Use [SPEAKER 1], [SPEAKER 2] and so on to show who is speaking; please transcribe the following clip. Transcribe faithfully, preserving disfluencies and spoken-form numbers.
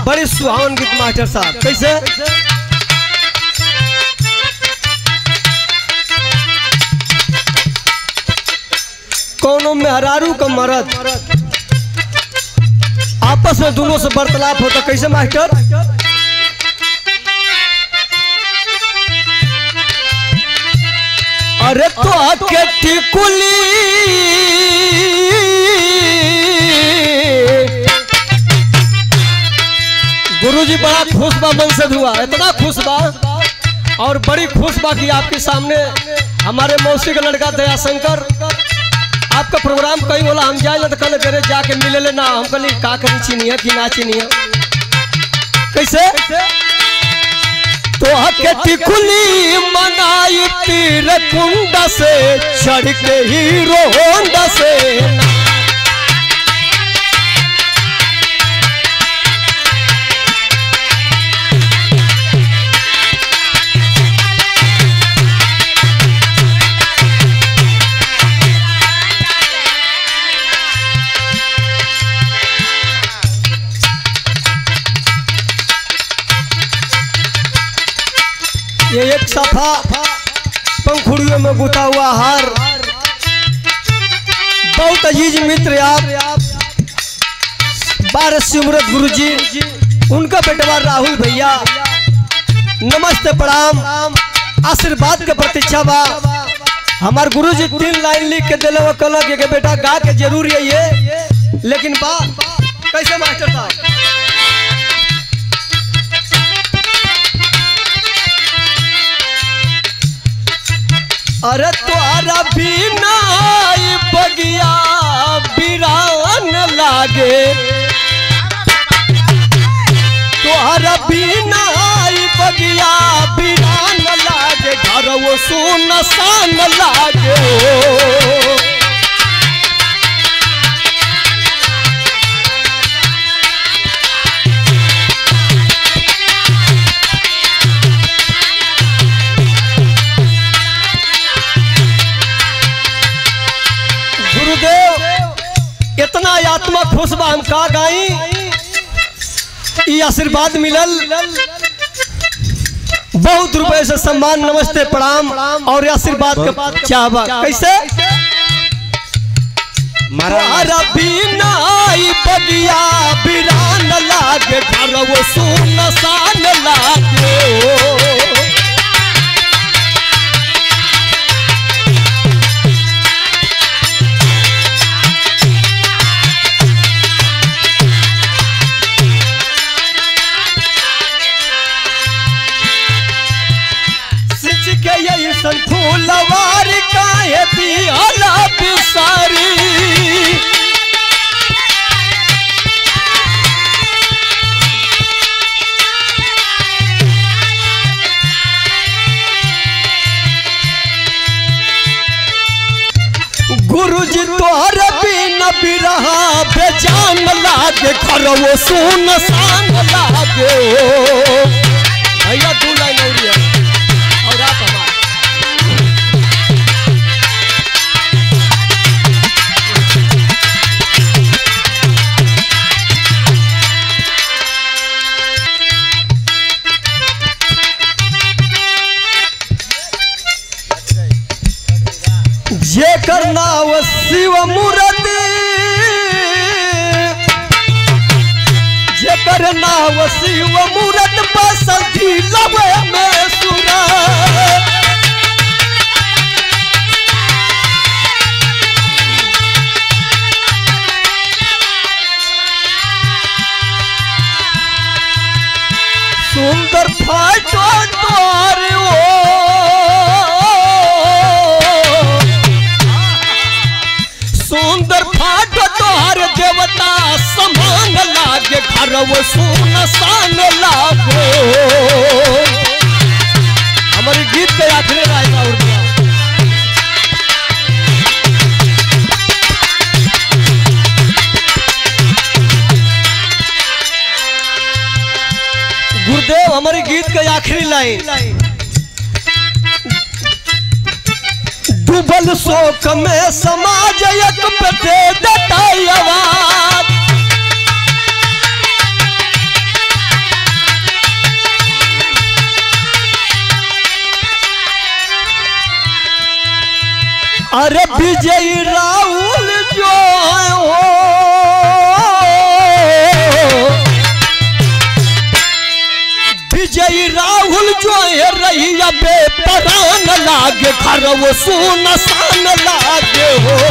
[SPEAKER 1] बड़े सुहावन गीत मास्टर साहब। कैसे? कोनो मेहरारू का मर्द आपस में दोनों से वार्तालाप होता। कैसे मास्टर? अरे तो आके टिकुली गुरुजी बड़ा खुश बा, मन से हुआ, इतना खुश बा और बड़ी खुश बा कि आपके सामने हमारे मौसी का लड़का दया शंकर आपका प्रोग्राम कहीं बोला हम जाए ना तो कल करे जाके मिले ले ना। हम कल का करी चीनिया कि ना चीनिया। कैसे? तो हके टिकुली मनाई तीर कुंड से चढ़ के हीरो होंडा से। ये एक सफा पंखुड़ियों में गुथा हुआ हार बहुत अजीज मित्र आप बारह सिमरत गुरुजी, उनका बेटवा राहुल भैया नमस्ते प्रणाम आशीर्वाद के प्रतीक्षा बा। हमार गुरुजी तीन लाइन लिख के दिले वो कल के बेटा गा के जरूर है ये, लेकिन बा कैसे मास्टर साहब? अरे तोरा बिना बगिया बिरान लागे, तोहरा बिना बगिया बिरान लागे, घर वो सुनसान लागे। इतना आत्मा खुश बा, हम का गाई। ये आशीर्वाद मिलल बहुत रुपए से सम्मान नमस्ते प्रणाम और आशीर्वाद के चाहबा। कैसे? मारा बिना बगिया बिरान लागे, घर वो सुनसान लागे। फूलवार काहे दियाला बिसारी, गुरुजी तोहर बिना बिरहा बेजान लागे, घर वो सुनसान लागे। भैया दू लाइन और और आप हमारे जेकर नाव शिव मूर्ति, जेकर नाव शिव मूर्त बसल दिलवे में सुरा। सुंदर फाटो तोर सुंदर फाटो तोहर देवता समान लागे, घर वो सुनसान लागे। हमारे गीत के आखिरी रायता और गुरुदेव हमारे गीत के आखिरी लाइन। डूबल शोक में समाज एक पे दे देता आवाज, अरे विजयी राहुल जो है हो विजयी राहुल जो है रही बेपरान लागे घर वो सुनसान लागे हो